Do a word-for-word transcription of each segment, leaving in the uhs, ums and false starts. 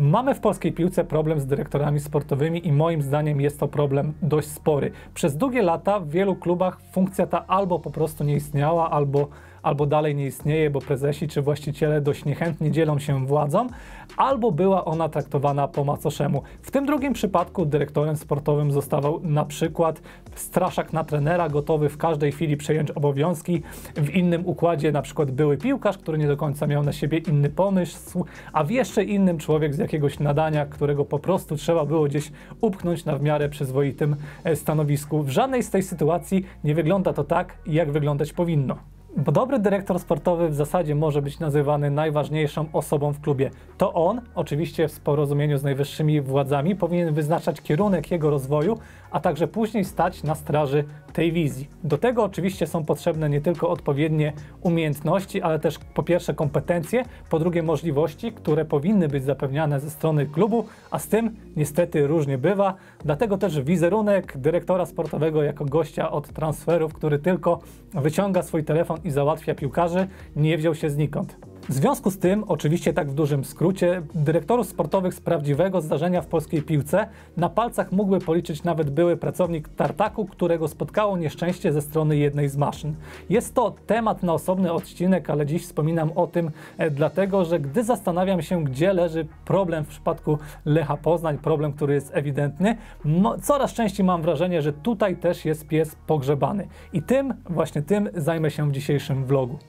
Mamy w polskiej piłce problem z dyrektorami sportowymi i moim zdaniem jest to problem dość spory. Przez długie lata w wielu klubach funkcja ta albo po prostu nie istniała, albo, albo dalej nie istnieje, bo prezesi czy właściciele dość niechętnie dzielą się władzą, albo była ona traktowana po macoszemu. W tym drugim przypadku dyrektorem sportowym zostawał na przykład straszak na trenera, gotowy w każdej chwili przejąć obowiązki. W innym układzie na przykład były piłkarz, który nie do końca miał na siebie inny pomysł, a w jeszcze innym człowiek z jakiegoś nadania, którego po prostu trzeba było gdzieś upchnąć na w miarę przyzwoitym stanowisku. W żadnej z tej sytuacji nie wygląda to tak, jak wyglądać powinno. Bo dobry dyrektor sportowy w zasadzie może być nazywany najważniejszą osobą w klubie. To on, oczywiście w porozumieniu z najwyższymi władzami, powinien wyznaczać kierunek jego rozwoju, a także później stać na straży tej wizji. Do tego oczywiście są potrzebne nie tylko odpowiednie umiejętności, ale też po pierwsze kompetencje, po drugie możliwości, które powinny być zapewniane ze strony klubu, a z tym niestety różnie bywa. Dlatego też wizerunek dyrektora sportowego jako gościa od transferów, który tylko wyciąga swój telefon i załatwia piłkarzy, nie wziął się znikąd. W związku z tym, oczywiście tak w dużym skrócie, dyrektorów sportowych z prawdziwego zdarzenia w polskiej piłce na palcach mógłby policzyć nawet były pracownik Tartaku, którego spotkało nieszczęście ze strony jednej z maszyn. Jest to temat na osobny odcinek, ale dziś wspominam o tym e, dlatego, że gdy zastanawiam się, gdzie leży problem w przypadku Lecha Poznań, problem, który jest ewidentny, coraz częściej mam wrażenie, że tutaj też jest pies pogrzebany. I tym, właśnie tym zajmę się w dzisiejszym vlogu.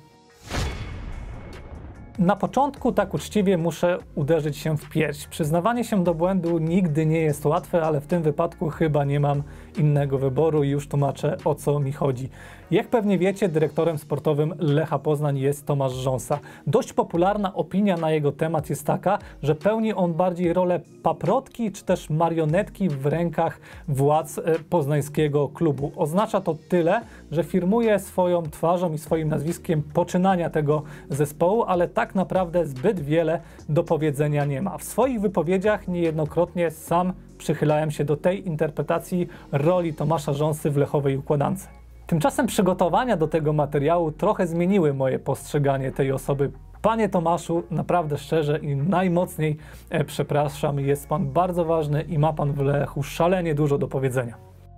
Na początku tak uczciwie muszę uderzyć się w pierś. Przyznawanie się do błędu nigdy nie jest łatwe, ale w tym wypadku chyba nie mam innego wyboru i już tłumaczę, o co mi chodzi. Jak pewnie wiecie, dyrektorem sportowym Lecha Poznań jest Tomasz Rząsa. Dość popularna opinia na jego temat jest taka, że pełni on bardziej rolę paprotki czy też marionetki w rękach władz poznańskiego klubu. Oznacza to tyle, że firmuje swoją twarzą i swoim nazwiskiem poczynania tego zespołu, ale tak naprawdę zbyt wiele do powiedzenia nie ma. W swoich wypowiedziach niejednokrotnie sam przychylałem się do tej interpretacji roli Tomasza Rząsy w lechowej układance. Tymczasem przygotowania do tego materiału trochę zmieniły moje postrzeganie tej osoby. Panie Tomaszu, naprawdę szczerze i najmocniej e, przepraszam, jest pan bardzo ważny i ma pan w Lechu szalenie dużo do powiedzenia.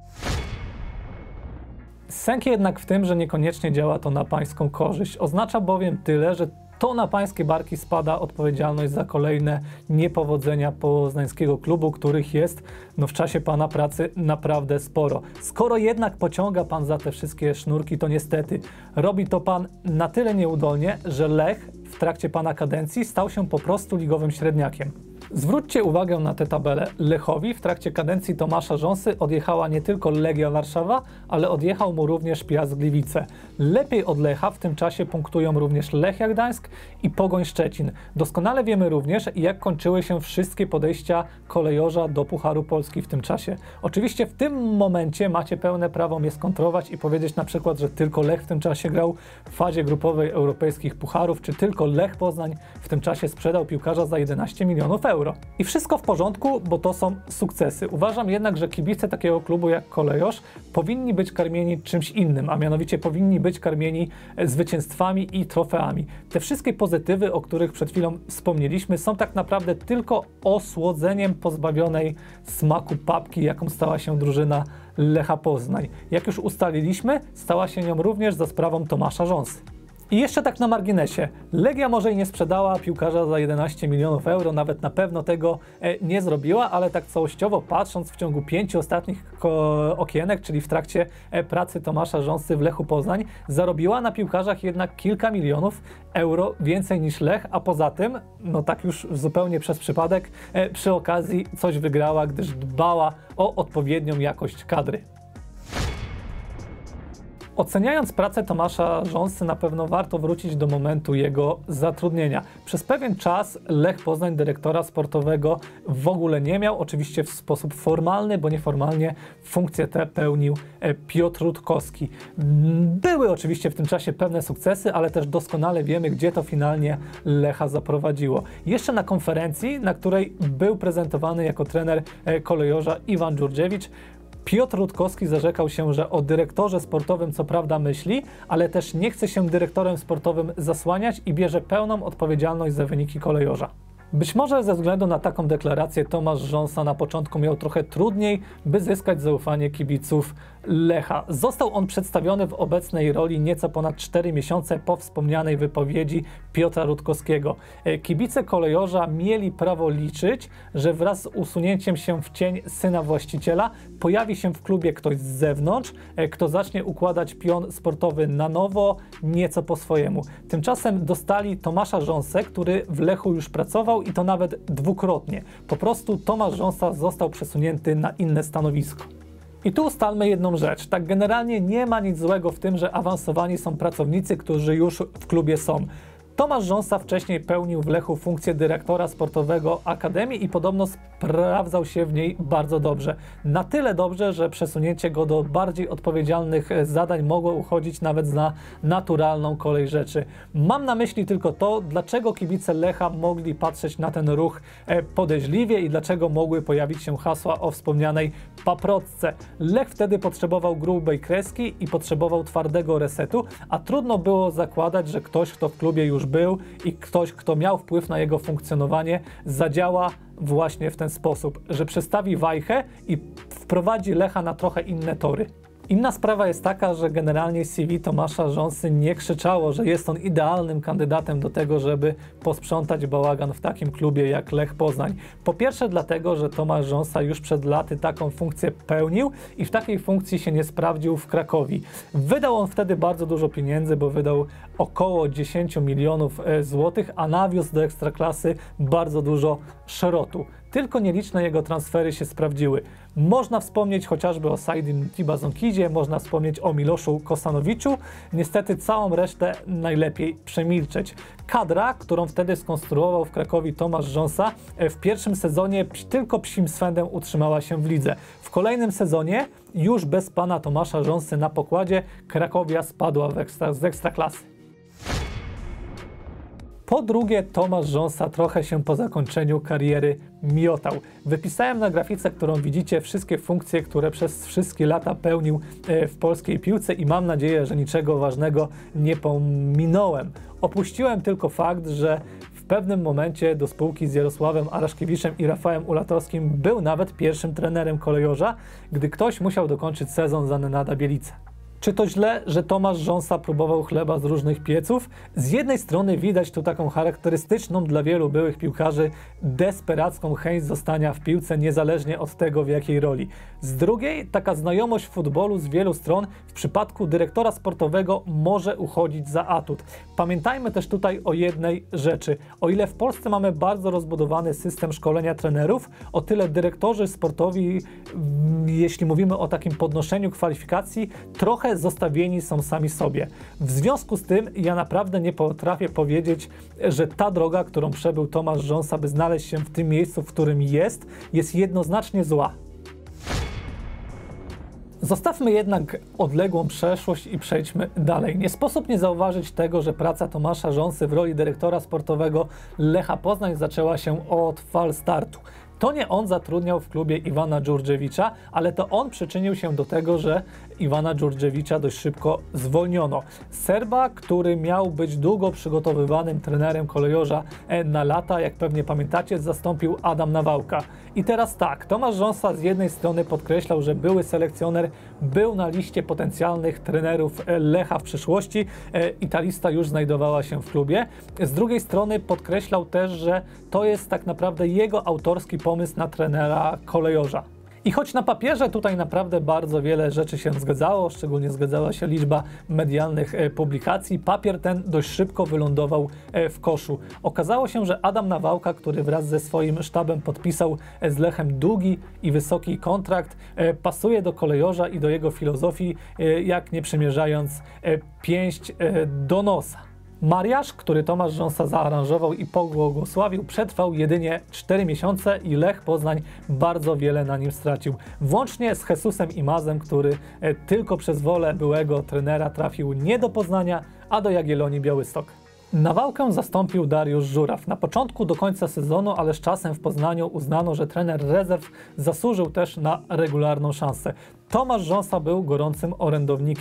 Sęk jednak w tym, że niekoniecznie działa to na pańską korzyść. Oznacza bowiem tyle, że to na pańskie barki spada odpowiedzialność za kolejne niepowodzenia poznańskiego klubu, których jest no, w czasie pana pracy naprawdę sporo. Skoro jednak pociąga pan za te wszystkie sznurki, to niestety robi to pan na tyle nieudolnie, że Lech w trakcie pana kadencji stał się po prostu ligowym średniakiem. Zwróćcie uwagę na tę tabelę. Lechowi w trakcie kadencji Tomasza Rząsy odjechała nie tylko Legia Warszawa, ale odjechał mu również Piast Gliwice. Lepiej od Lecha w tym czasie punktują również Lechia Gdańsk i Pogoń Szczecin. Doskonale wiemy również, jak kończyły się wszystkie podejścia kolejorza do Pucharu Polski w tym czasie. Oczywiście w tym momencie macie pełne prawo mnie skontrować i powiedzieć na przykład, że tylko Lech w tym czasie grał w fazie grupowej europejskich pucharów, czy tylko Lech Poznań w tym czasie sprzedał piłkarza za jedenaście milionów euro. I wszystko w porządku, bo to są sukcesy. Uważam jednak, że kibice takiego klubu jak Kolejorz powinni być karmieni czymś innym, a mianowicie powinni być karmieni zwycięstwami i trofeami. Te wszystkie pozytywy, o których przed chwilą wspomnieliśmy, są tak naprawdę tylko osłodzeniem pozbawionej smaku papki, jaką stała się drużyna Lecha Poznań. Jak już ustaliliśmy, stała się nią również za sprawą Tomasza Rząsy. I jeszcze tak na marginesie, Legia może i nie sprzedała piłkarza za jedenaście milionów euro, nawet na pewno tego e, nie zrobiła, ale tak całościowo patrząc w ciągu pięciu ostatnich okienek, czyli w trakcie e, pracy Tomasza Rząsy w Lechu Poznań, zarobiła na piłkarzach jednak kilka milionów euro więcej niż Lech, a poza tym, no tak już zupełnie przez przypadek, e, przy okazji coś wygrała, gdyż dbała o odpowiednią jakość kadry. Oceniając pracę Tomasza Rząsy, na pewno warto wrócić do momentu jego zatrudnienia. Przez pewien czas Lech Poznań dyrektora sportowego w ogóle nie miał, oczywiście w sposób formalny, bo nieformalnie funkcję tę pełnił Piotr Rutkowski. Były oczywiście w tym czasie pewne sukcesy, ale też doskonale wiemy, gdzie to finalnie Lecha zaprowadziło. Jeszcze na konferencji, na której był prezentowany jako trener kolejorza Iwan Dżurdziewicz, Piotr Rutkowski zarzekał się, że o dyrektorze sportowym co prawda myśli, ale też nie chce się dyrektorem sportowym zasłaniać i bierze pełną odpowiedzialność za wyniki kolejorza. Być może ze względu na taką deklarację Tomasz Rząsa na początku miał trochę trudniej, by zyskać zaufanie kibiców Lecha. Został on przedstawiony w obecnej roli nieco ponad cztery miesiące po wspomnianej wypowiedzi Piotra Rutkowskiego. Kibice kolejorza mieli prawo liczyć, że wraz z usunięciem się w cień syna właściciela pojawi się w klubie ktoś z zewnątrz, kto zacznie układać pion sportowy na nowo, nieco po swojemu. Tymczasem dostali Tomasza Rząsę, który w Lechu już pracował i to nawet dwukrotnie. Po prostu Tomasz Rząsa został przesunięty na inne stanowisko. I tu ustalmy jedną rzecz. Tak generalnie nie ma nic złego w tym, że awansowani są pracownicy, którzy już w klubie są. Tomasz Rząsa wcześniej pełnił w Lechu funkcję dyrektora sportowego Akademii i podobno sprawdzał się w niej bardzo dobrze. Na tyle dobrze, że przesunięcie go do bardziej odpowiedzialnych zadań mogło uchodzić nawet za naturalną kolej rzeczy. Mam na myśli tylko to, dlaczego kibice Lecha mogli patrzeć na ten ruch podejrzliwie i dlaczego mogły pojawić się hasła o wspomnianej paprotce. Lech wtedy potrzebował grubej kreski i potrzebował twardego resetu, a trudno było zakładać, że ktoś, kto w klubie już był i ktoś, kto miał wpływ na jego funkcjonowanie, zadziała właśnie w ten sposób, że przestawi wajchę i wprowadzi Lecha na trochę inne tory. Inna sprawa jest taka, że generalnie C V Tomasza Rząsy nie krzyczało, że jest on idealnym kandydatem do tego, żeby posprzątać bałagan w takim klubie jak Lech Poznań. Po pierwsze dlatego, że Tomasz Rząsa już przed laty taką funkcję pełnił i w takiej funkcji się nie sprawdził w Krakowi. Wydał on wtedy bardzo dużo pieniędzy, bo wydał około dziesięć milionów złotych, a nawiózł do Ekstraklasy bardzo dużo szrotu. Tylko nieliczne jego transfery się sprawdziły. Można wspomnieć chociażby o Saidin Tibazonkidzie, można wspomnieć o Miloszu Kosanowiczu. Niestety całą resztę najlepiej przemilczeć. Kadra, którą wtedy skonstruował w Krakowie Tomasz Rząsa, w pierwszym sezonie tylko psim swędem utrzymała się w lidze. W kolejnym sezonie, już bez pana Tomasza Rząsy na pokładzie, Krakowia spadła w ekstra, z Ekstraklasy. Po drugie, Tomasz Rząsa trochę się po zakończeniu kariery miotał. Wypisałem na grafice, którą widzicie, wszystkie funkcje, które przez wszystkie lata pełnił w polskiej piłce i mam nadzieję, że niczego ważnego nie pominąłem. Opuściłem tylko fakt, że w pewnym momencie do spółki z Jarosławem Araszkiewiczem i Rafałem Ulatowskim był nawet pierwszym trenerem kolejorza, gdy ktoś musiał dokończyć sezon za Nenada Bielice. Czy to źle, że Tomasz Rząsa próbował chleba z różnych pieców? Z jednej strony widać tu taką charakterystyczną dla wielu byłych piłkarzy desperacką chęć zostania w piłce niezależnie od tego, w jakiej roli. Z drugiej taka znajomość futbolu z wielu stron w przypadku dyrektora sportowego może uchodzić za atut. Pamiętajmy też tutaj o jednej rzeczy. O ile w Polsce mamy bardzo rozbudowany system szkolenia trenerów, o tyle dyrektorzy sportowi, jeśli mówimy o takim podnoszeniu kwalifikacji, trochę zostawieni są sami sobie. W związku z tym ja naprawdę nie potrafię powiedzieć, że ta droga, którą przebył Tomasz Rząsa, by znaleźć się w tym miejscu, w którym jest, jest jednoznacznie zła. Zostawmy jednak odległą przeszłość i przejdźmy dalej. Nie sposób nie zauważyć tego, że praca Tomasza Rząsy w roli dyrektora sportowego Lecha Poznań zaczęła się od fal startu. To nie on zatrudniał w klubie Iwana Dżurdżewicza, ale to on przyczynił się do tego, że Iwana Dżurdżewicza dość szybko zwolniono. Serba, który miał być długo przygotowywanym trenerem kolejorza na lata, jak pewnie pamiętacie, zastąpił Adam Nawałka. I teraz tak, Tomasz Rząsa z jednej strony podkreślał, że były selekcjoner był na liście potencjalnych trenerów Lecha w przyszłości i ta lista już znajdowała się w klubie. Z drugiej strony podkreślał też, że to jest tak naprawdę jego autorski pomysł na trenera kolejorza. I choć na papierze tutaj naprawdę bardzo wiele rzeczy się zgadzało, szczególnie zgadzała się liczba medialnych publikacji, papier ten dość szybko wylądował w koszu. Okazało się, że Adam Nawałka, który wraz ze swoim sztabem podpisał z Lechem długi i wysoki kontrakt, pasuje do kolejorza i do jego filozofii, jak nie przymierzając pięść do nosa. Mariasz, który Tomasz Rząsa zaaranżował i pobłogosławił, przetrwał jedynie cztery miesiące i Lech Poznań bardzo wiele na nim stracił. Włącznie z Jesusem Imazem, który tylko przez wolę byłego trenera trafił nie do Poznania, a do Jagiellonii Białystok. Nawałkę zastąpił Dariusz Żuraw. Na początku do końca sezonu, ale z czasem w Poznaniu uznano, że trener rezerw zasłużył też na regularną szansę. Tomasz Rząsa był gorącym orędownikiem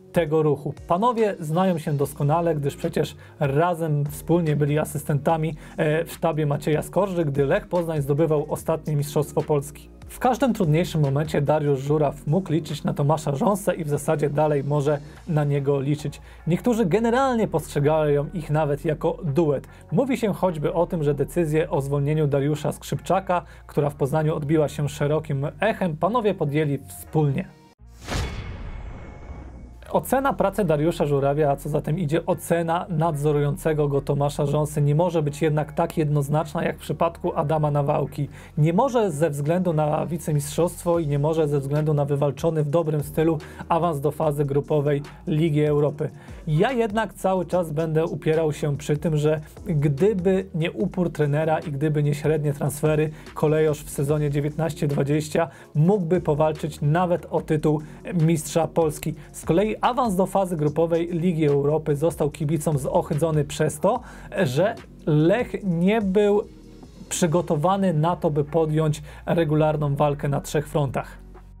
tego ruchu. Panowie znają się doskonale, gdyż przecież razem wspólnie byli asystentami w sztabie Macieja Skorży, gdy Lech Poznań zdobywał ostatnie Mistrzostwo Polski. W każdym trudniejszym momencie Dariusz Żuraw mógł liczyć na Tomasza Rząsę i w zasadzie dalej może na niego liczyć. Niektórzy generalnie postrzegają ich nawet jako duet. Mówi się choćby o tym, że decyzję o zwolnieniu Dariusza Skrzypczaka, która w Poznaniu odbiła się szerokim echem, panowie podjęli wspólnie. Ocena pracy Dariusza Żurawia, a co za tym idzie ocena nadzorującego go Tomasza Rząsy, nie może być jednak tak jednoznaczna jak w przypadku Adama Nawałki. Nie może ze względu na wicemistrzostwo i nie może ze względu na wywalczony w dobrym stylu awans do fazy grupowej Ligi Europy. Ja jednak cały czas będę upierał się przy tym, że gdyby nie upór trenera i gdyby nie średnie transfery, Kolejorz w sezonie dziewiętnaście dwadzieścia mógłby powalczyć nawet o tytuł mistrza Polski. Z kolei awans do fazy grupowej Ligi Europy został kibicom zohydzony przez to, że Lech nie był przygotowany na to, by podjąć regularną walkę na trzech frontach.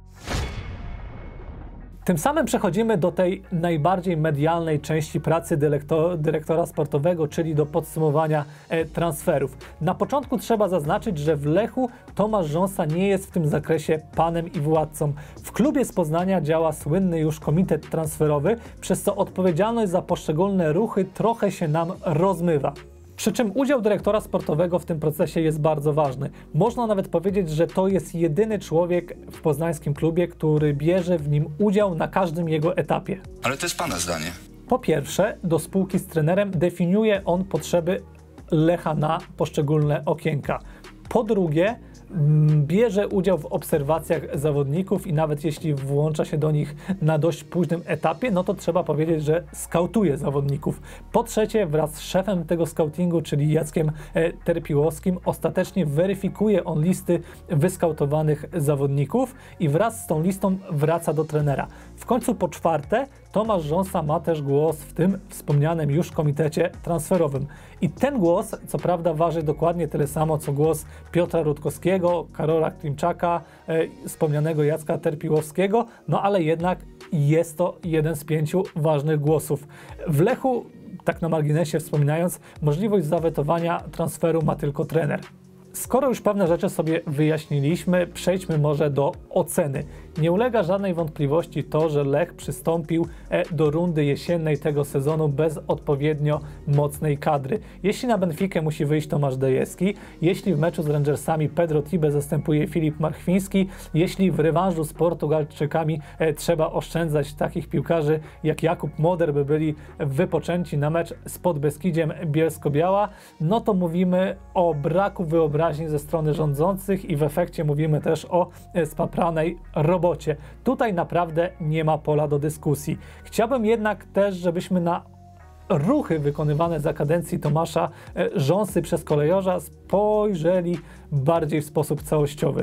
Tym samym przechodzimy do tej najbardziej medialnej części pracy dyrektora sportowego, czyli do podsumowania e, transferów. Na początku trzeba zaznaczyć, że w Lechu Tomasz Rząsa nie jest w tym zakresie panem i władcą. W klubie z Poznania działa słynny już komitet transferowy, przez co odpowiedzialność za poszczególne ruchy trochę się nam rozmywa. Przy czym udział dyrektora sportowego w tym procesie jest bardzo ważny. Można nawet powiedzieć, że to jest jedyny człowiek w poznańskim klubie, który bierze w nim udział na każdym jego etapie. Ale to jest pana zdanie. Po pierwsze, do spółki z trenerem definiuje on potrzeby Lecha na poszczególne okienka. Po drugie, bierze udział w obserwacjach zawodników i nawet jeśli włącza się do nich na dość późnym etapie, no to trzeba powiedzieć, że skautuje zawodników. Po trzecie, wraz z szefem tego skautingu, czyli Jackiem Terpiłowskim, ostatecznie weryfikuje on listy wyskautowanych zawodników i wraz z tą listą wraca do trenera. W końcu po czwarte, Tomasz Rząsa ma też głos w tym wspomnianym już komitecie transferowym. I ten głos, co prawda, waży dokładnie tyle samo, co głos Piotra Rutkowskiego, Karola Klimczaka, e, wspomnianego Jacka Terpiłowskiego, no ale jednak jest to jeden z pięciu ważnych głosów. W Lechu, tak na marginesie wspominając, możliwość zawetowania transferu ma tylko trener. Skoro już pewne rzeczy sobie wyjaśniliśmy, przejdźmy może do oceny. Nie ulega żadnej wątpliwości to, że Lech przystąpił do rundy jesiennej tego sezonu bez odpowiednio mocnej kadry. Jeśli na Benfikę musi wyjść Tomasz Dejewski, jeśli w meczu z Rangersami Pedro Tibe zastępuje Filip Marchwiński, jeśli w rewanżu z Portugalczykami trzeba oszczędzać takich piłkarzy jak Jakub Moder, by byli wypoczęci na mecz z Podbeskidziem Bielsko-Biała, no to mówimy o braku wyobraźni ze strony rządzących i w efekcie mówimy też o spapranej robocie. Tutaj naprawdę nie ma pola do dyskusji. Chciałbym jednak też, żebyśmy na ruchy wykonywane za kadencji Tomasza Rząsy przez Kolejorza spojrzeli bardziej w sposób całościowy.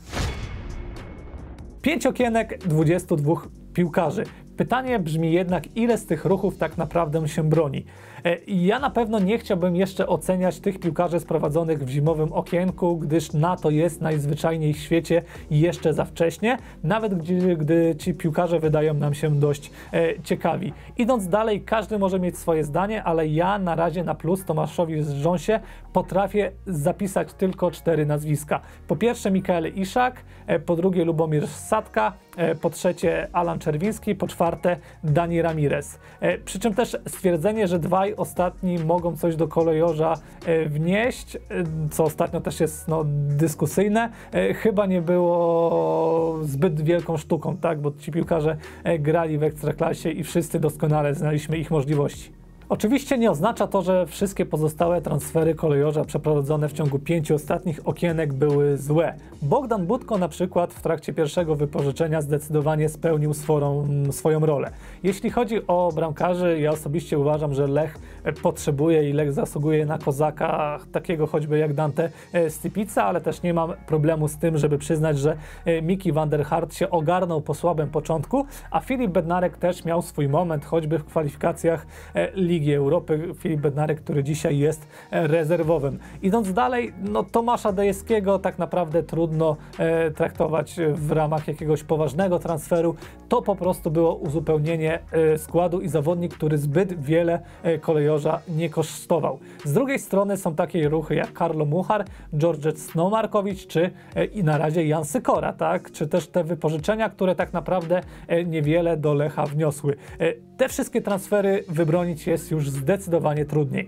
Pięć okienek, dwudziestu dwóch piłkarzy. Pytanie brzmi jednak, ile z tych ruchów tak naprawdę się broni. Ja na pewno nie chciałbym jeszcze oceniać tych piłkarzy sprowadzonych w zimowym okienku, gdyż na to jest najzwyczajniej w świecie jeszcze za wcześnie, nawet gdy, gdy ci piłkarze wydają nam się dość e, ciekawi. Idąc dalej, każdy może mieć swoje zdanie, ale ja na razie na plus Tomaszowi Rząsie potrafię zapisać tylko cztery nazwiska. Po pierwsze Mikael Iszak, e, po drugie Lubomir Sadka, e, po trzecie Alan Czerwiński, po czwarte Dani Ramirez. E, przy czym też stwierdzenie, że dwaj ostatni mogą coś do Kolejorza e, wnieść, e, co ostatnio też jest no, dyskusyjne, e, chyba nie było zbyt wielką sztuką, tak? Bo ci piłkarze e, grali w Ekstraklasie i wszyscy doskonale znaliśmy ich możliwości. Oczywiście nie oznacza to, że wszystkie pozostałe transfery Kolejorza przeprowadzone w ciągu pięciu ostatnich okienek były złe. Bogdan Budko na przykład w trakcie pierwszego wypożyczenia zdecydowanie spełnił swoją, swoją rolę. Jeśli chodzi o bramkarzy, ja osobiście uważam, że Lech potrzebuje i Lech zasługuje na kozaka takiego choćby jak Dante Stypica, ale też nie mam problemu z tym, żeby przyznać, że Miki van der Hart się ogarnął po słabym początku, a Filip Bednarek też miał swój moment, choćby w kwalifikacjach Ligi Ligi Europy, Filip Bednarek, który dzisiaj jest rezerwowym. Idąc dalej, no Tomasza Dejewskiego tak naprawdę trudno e, traktować w ramach jakiegoś poważnego transferu. To po prostu było uzupełnienie e, składu i zawodnik, który zbyt wiele e, kolejorza nie kosztował. Z drugiej strony są takie ruchy jak Karlo Muchar, George Snomarkowicz czy e, i na razie Jan Sykora, tak? Czy też te wypożyczenia, które tak naprawdę e, niewiele do Lecha wniosły. E, te wszystkie transfery wybronić jest już zdecydowanie trudniej.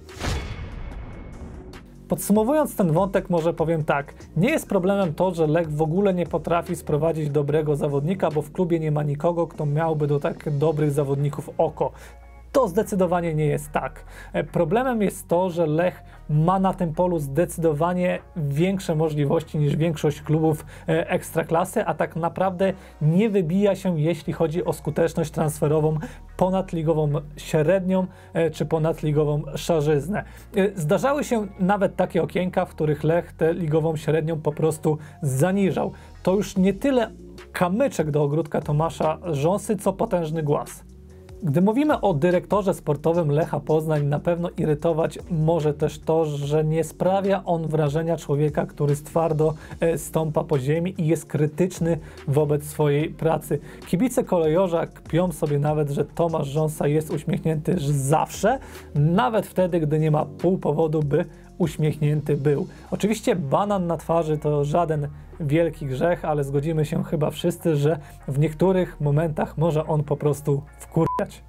Podsumowując ten wątek, może powiem tak, nie jest problemem to, że Lech w ogóle nie potrafi sprowadzić dobrego zawodnika, bo w klubie nie ma nikogo, kto miałby do tak dobrych zawodników oko. To zdecydowanie nie jest tak. Problemem jest to, że Lech ma na tym polu zdecydowanie większe możliwości niż większość klubów ekstraklasy, a tak naprawdę nie wybija się, jeśli chodzi o skuteczność transferową ponadligową średnią czy ponadligową szarzyznę. Zdarzały się nawet takie okienka, w których Lech tę ligową średnią po prostu zaniżał. To już nie tyle kamyczek do ogródka Tomasza Rząsy, co potężny głaz. Gdy mówimy o dyrektorze sportowym Lecha Poznań, na pewno irytować może też to, że nie sprawia on wrażenia człowieka, który twardo stąpa po ziemi i jest krytyczny wobec swojej pracy. Kibice kolejorza kpią sobie nawet, że Tomasz Rząsa jest uśmiechnięty zawsze, nawet wtedy, gdy nie ma pół powodu, by uśmiechnięty był. Oczywiście banan na twarzy to żaden wielki grzech, ale zgodzimy się chyba wszyscy, że w niektórych momentach może on po prostu wkurwiać.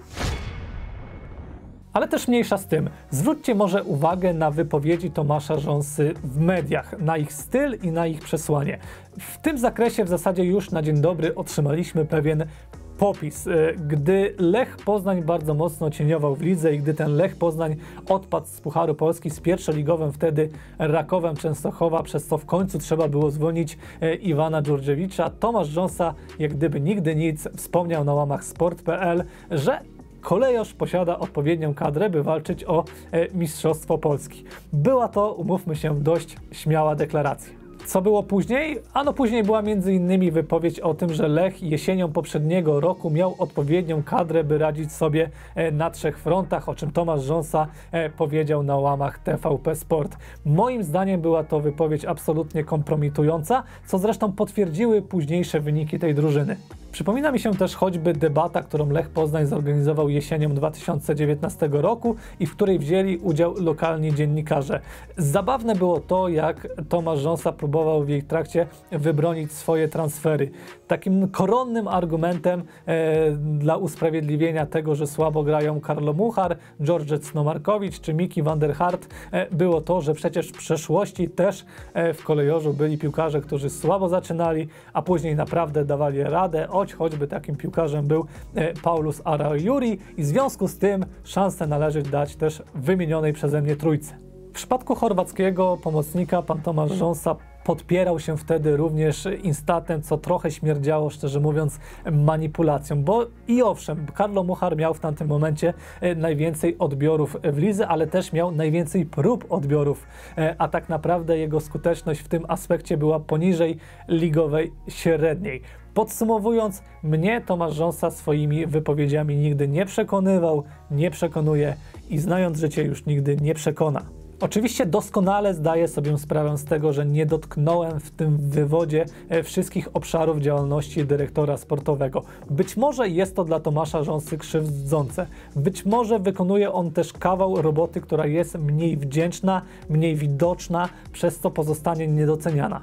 Ale też mniejsza z tym. Zwróćcie może uwagę na wypowiedzi Tomasza Rząsy w mediach, na ich styl i na ich przesłanie. W tym zakresie w zasadzie już na dzień dobry otrzymaliśmy pewien popis. Gdy Lech Poznań bardzo mocno cieniował w lidze i gdy ten Lech Poznań odpadł z Pucharu Polski z pierwszoligowym wtedy Rakowem Częstochowa, przez co w końcu trzeba było zwolnić Iwana Dżurdżewicza, Tomasz Rząsa jak gdyby nigdy nic wspomniał na łamach sport kropka p l, że kolejorz posiada odpowiednią kadrę, by walczyć o Mistrzostwo Polski. Była to, umówmy się, dość śmiała deklaracja. Co było później? Ano później była między innymi wypowiedź o tym, że Lech jesienią poprzedniego roku miał odpowiednią kadrę, by radzić sobie na trzech frontach, o czym Tomasz Rząsa powiedział na łamach T V P Sport. Moim zdaniem była to wypowiedź absolutnie kompromitująca, co zresztą potwierdziły późniejsze wyniki tej drużyny. Przypomina mi się też choćby debata, którą Lech Poznań zorganizował jesienią dwa tysiące dziewiętnastego roku i w której wzięli udział lokalni dziennikarze. Zabawne było to, jak Tomasz Rząsa próbował w jej trakcie wybronić swoje transfery. Takim koronnym argumentem e, dla usprawiedliwienia tego, że słabo grają Karlo Muchar, George Snomarkowicz czy Miki van der Hart, e, było to, że przecież w przeszłości też e, w kolejorzu byli piłkarze, którzy słabo zaczynali, a później naprawdę dawali radę. Choć choćby takim piłkarzem był e, Paulus Arajuri i w związku z tym szansę należy dać też wymienionej przeze mnie trójce. W przypadku chorwackiego pomocnika pan Tomasz Rząsa podpierał się wtedy również instatem, co trochę śmierdziało, szczerze mówiąc, manipulacją, bo i owszem, Karlo Muchar miał w tamtym momencie najwięcej odbiorów w lidze, ale też miał najwięcej prób odbiorów, a tak naprawdę jego skuteczność w tym aspekcie była poniżej ligowej średniej. Podsumowując, mnie Tomasz Rząsa swoimi wypowiedziami nigdy nie przekonywał, nie przekonuje i znając życie już nigdy nie przekona. Oczywiście doskonale zdaję sobie sprawę z tego, że nie dotknąłem w tym wywodzie wszystkich obszarów działalności dyrektora sportowego. Być może jest to dla Tomasza Rząsy krzywdzące. Być może wykonuje on też kawał roboty, która jest mniej wdzięczna, mniej widoczna, przez co pozostanie niedoceniana.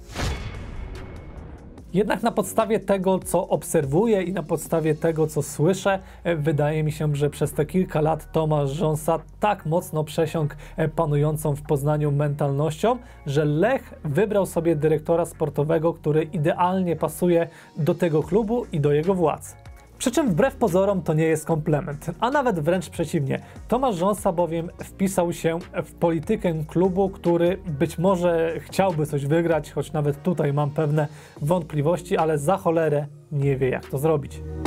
Jednak na podstawie tego, co obserwuję i na podstawie tego, co słyszę, wydaje mi się, że przez te kilka lat Tomasz Rząsa tak mocno przesiąkł panującą w Poznaniu mentalnością, że Lech wybrał sobie dyrektora sportowego, który idealnie pasuje do tego klubu i do jego władz. Przy czym wbrew pozorom to nie jest komplement, a nawet wręcz przeciwnie. Tomasz Rząsa bowiem wpisał się w politykę klubu, który być może chciałby coś wygrać, choć nawet tutaj mam pewne wątpliwości, ale za cholerę nie wie, jak to zrobić.